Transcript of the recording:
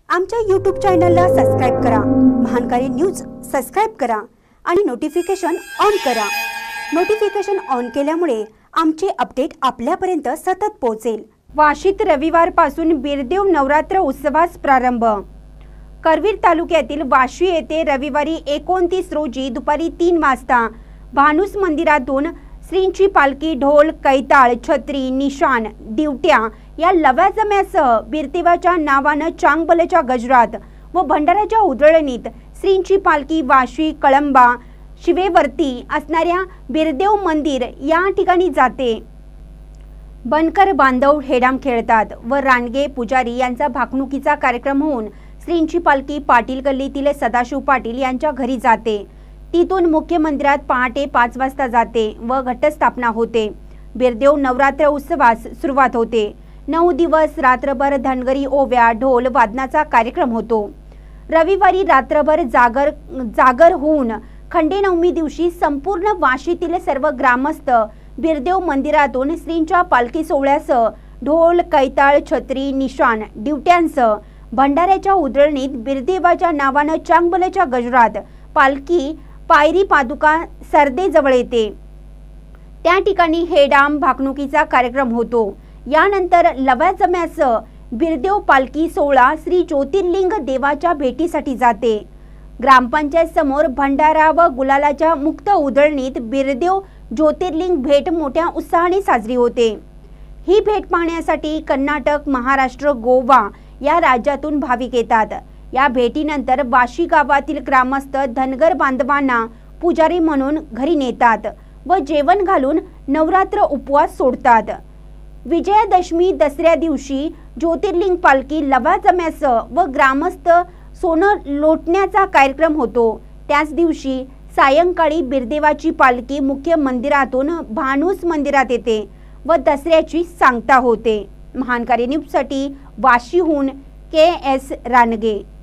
आमच्या YouTube चॅनलला subscribe करा, महानकारी न्यूज सबस्क्राइब करा आणि नोटिफिकेशन ऑन करा। नोटिफिकेशन ऑन केल्यामुळे आमचे अपडेट आपल्यापर्यंत सतत पोहोचेल। वाशीत रविवारपासून बिरदेव नवरात्र उत्सवास प्रारंभ। करवीर तालुक्यातील वाशी येथे रविवारी 29 रोजी दुपारी 3 वाजता भानुस मंदिरातून श्रींची पालखी ढोल, कैताळ, छत्री, निशाण, दिवट्या या लव्याजम्यासह बिरदेवाच्या नावाने चांगबलच्या गजरात व भंडाऱ्याच्या उधळणीत श्रींची पालखी वाशी कळंबा शिवेवरती असणाऱ्या बिरदेव मंदिर या ठिकाणी जाते। बनकर बांधव हेडाम खेळतात व रानगे पुजारी यांचा भाकणुकीचा कार्यक्रम होऊन श्रींची पालखी पाटील गल्लीतील सदाशिव पाटील यांच्या घरी जाते। तिथून मुख्य मंदिरात पहाटे 5 वाजता जाते व घटस्थापना होते। बिरदेव नवरात्र उत्सवास सुरुवात होते। 9 दिवस रात्रभर धनगरी ओव्या ढोल वादनाचा कार्यक्रम होतो। रविवारी रात्रभर जागर होऊन खंडेनवमी दिवशी संपूर्ण वाशीतील सर्व ग्रामस्थ बिरदेव मंदिरातून श्रींच्या पालखी सोहळ्यासह ढोल, कैताळ, छत्री, निशाण, दिवट्यांसह भंडाऱ्याच्या उधळणीत बिरदेवाच्या नावाने चांगबलच्या गजरात पालखी पायरी पादुका सरदेजवळ येते। त्या ठिकाणी हेडाम भाकणुकीचा कार्यक्रम होतो। यानंतर लव्याजम्यासह बिरदेव पालखी सोहळा श्री ज्योतिर्लिंग देवाच्या भेटीसाठी जाते। ग्रामपंचायत समोर भंडारा व गुलालाच्या मुक्त उधळणीत बिरदेव ज्योतिर्लिंग भेट मोठ्या उत्साहाने साजरी होते। ही भेट पाहण्यासाठी कर्नाटक, महाराष्ट्र, गोवा या राज्यातून भाविक येतात। या भेटीनंतर वाशी गावातील ग्रामस्थ धनगर बांधवांना पुजारी म्हणून घरी नेतात व जेवण घालून नवरात्र उपवास सोडतात। विजयादशमी दसऱ्या दिवशी ज्योतिर्लिंग पालखी लव्याजम्यासह व ग्रामस्थ सोनं लोटण्याचा कार्यक्रम होतो। त्याच दिवशी सायंकाळी बिरदेवाची पालखी मुख्य मंदिरातून भानुस मंदिरात येते व दसऱ्याची सांगता होते। महानकारी न्यूजसाठी वाशीहून KS रानगे।